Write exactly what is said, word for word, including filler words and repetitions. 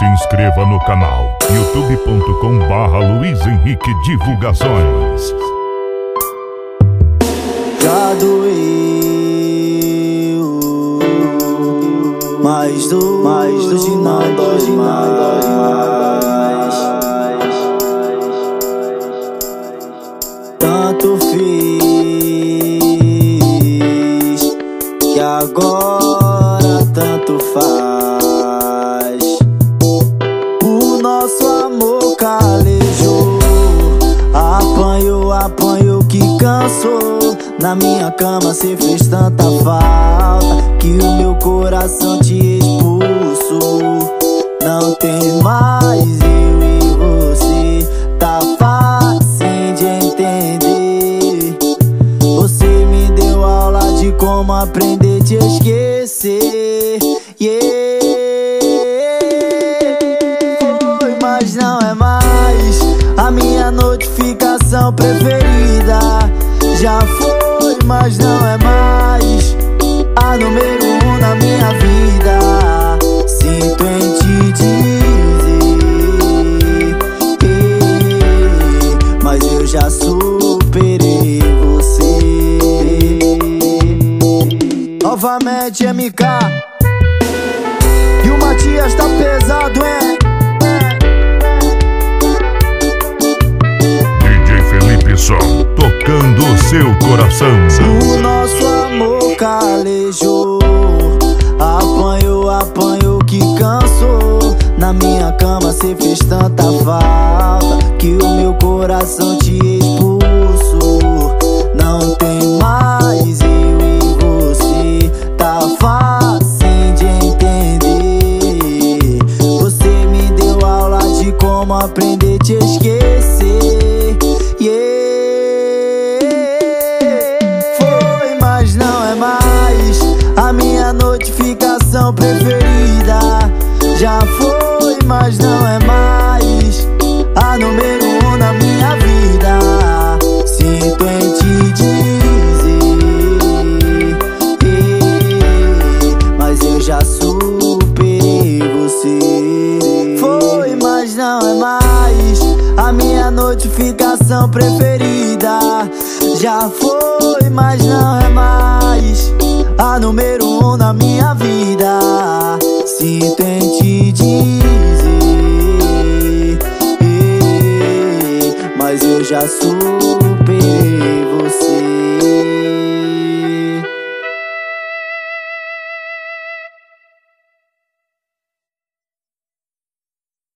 Se inscreva no canal youtube ponto com barra Luiz Henrique Divulgações. Já doeu, mas do, mas do, hoje não dói mais. Tanto fiz que agora tanto faz. O nosso amor calejou, apanhou, apanhou que cansou. Na minha cama cê fez tanta falta que o meu coração te expulsou. Não tem mais eu e você, tá fácil de entender. Você me deu aula de como aprender a te esquecer, yeah. Foi, mas não é mais a minha notificação preferida. Já foi, mas não é mais a número um na minha vida. Sinto em te dizer, mas eu já superei você. Novamente M K e o Matias tá pesado, hein? D J Felipe Som, tocando o seu coração. O nosso amor calejou, apanhou, apanhou que cansou. Na minha cama cê fez tanta falta que o meu coração te expulsou. Não tem mais eu e você, tá fácil de entender. Você me deu aula de como aprender a te esquecer, yeah. Mas não é mais a minha notificação preferida. Já foi, mas não é mais a número um na minha vida. Sinto em te dizer, mas eu já superei você. Foi, mas não é mais a minha notificação preferida. Já foi, mas não é mais a número um na minha vida. Sinto em te dizer, mas eu já sou.